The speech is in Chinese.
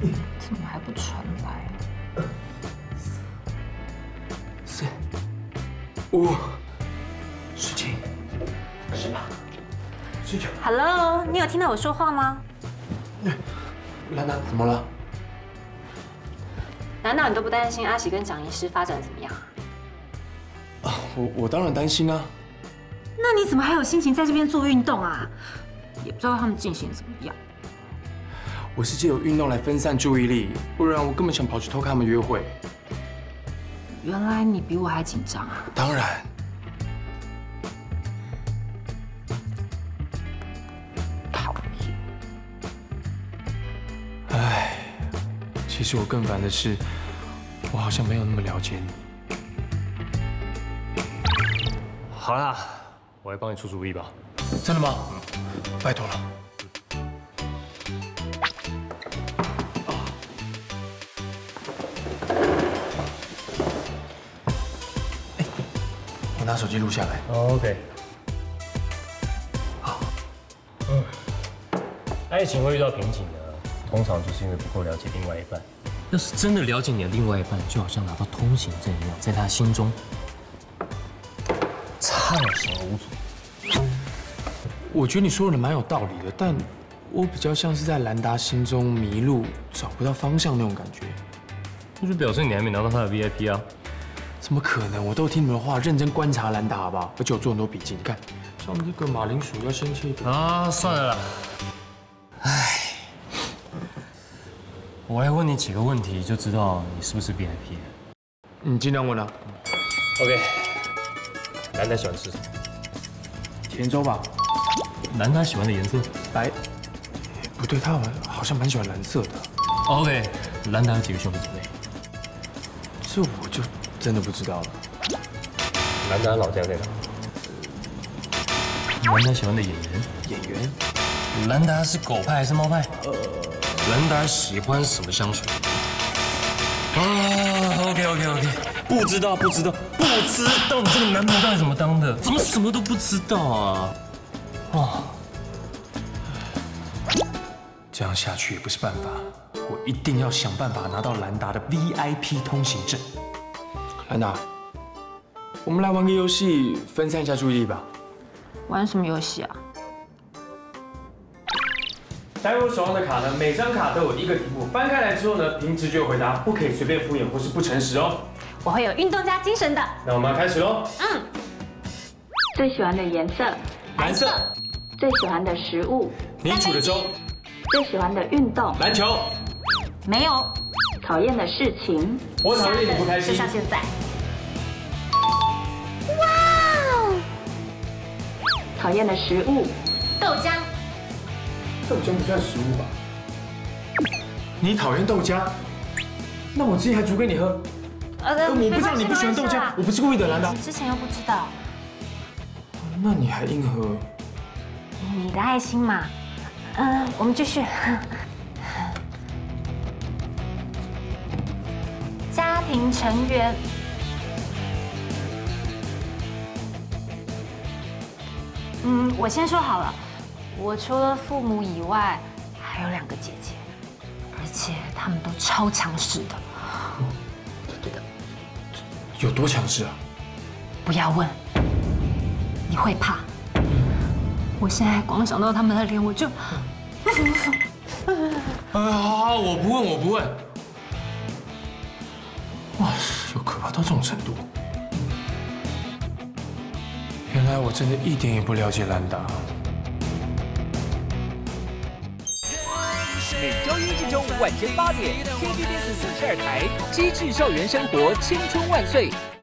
怎么还不传来 ？4、5、17、18、19。 ？Hello， 你有听到我说话吗？ 兰达，怎么了？ 难道你都不担心阿喜跟蒋医师发展怎么样啊？ 啊，我当然担心啊。 那你怎么还有心情在这边做运动啊？也不知道他们进行得怎么样。 我是借由运动来分散注意力，不然我根本想跑去偷看他们约会。 原来你比我还紧张啊！ 当然。 讨厌。 唉，其实我更烦的是，我好像没有那么了解你。 好啦，我来帮你出主意吧。 真的吗？拜托了。我拿手机录下来。 OK。好。爱情会遇到瓶颈的，通常就是因为不够了解另外一半。要是真的了解你的另外一半，就好像拿到通行证一样，在他心中畅行无阻。 我觉得你说的蛮有道理的，但我比较像是在兰达心中迷路，找不到方向那种感觉。 那就表示你还没拿到他的 VIP 啊。 怎么可能？我都听你们的话，认真观察兰达，好不好？而且我做很多笔记，你看，像这个马铃薯要先切一点啊，算了啦。唉，我来问你几个问题，就知道你是不是 VIP 了。 你尽量问啊。 OK。兰达喜欢吃什么？ 甜粥吧。 兰达喜欢的颜色？ 白。不对，他好像蛮喜欢蓝色的。 OK。兰达有几个兄弟姐妹？ 这我就真的不知道了。 兰达老家在哪？兰达喜欢的演员？ 演员？ 兰达是狗派还是猫派？兰达喜欢什么香水？啊 ，OK。不知道，你这个男朋友到底怎么当的？怎么什么都不知道啊？哦， 这样下去也不是办法，我一定要想办法拿到兰达的 VIP 通行证。兰达，我们来玩个游戏，分散一下注意力吧。 玩什么游戏啊？ 待会我手上的卡呢，每张卡都有一个题目，翻开来之后呢，凭直觉回答，不可以随便敷衍或是不诚实哦。 我会有运动加精神的。 那我们要开始喽。 最喜欢的颜色？ 蓝色。 最喜欢的食物？ 你煮的粥。 最喜欢的运动？ 篮球。 没有。 讨厌的事情？ 我讨厌你不开心。 就像现在。 哇哦！讨厌的食物？ 豆浆。 豆浆不算食物吧？你讨厌豆浆？那我之前还煮给你喝。我不知道你不喜欢豆浆，我不是故意的，兰达。 你之前又不知道。 那你还硬喝？ 你的爱心嘛。我们继续。家庭成员。我先说好了，我除了父母以外，还有2个姐姐，而且她们都超强势的。 有多强势啊？ 不要问，你会怕。我现在光想到他们的脸，我就…… 好，我不问。哇，有可怕到这种程度？原来我真的一点也不了解兰达。 每周一至周五晚间8点 ，TVBS 42台《机智校园生活》，青春万岁。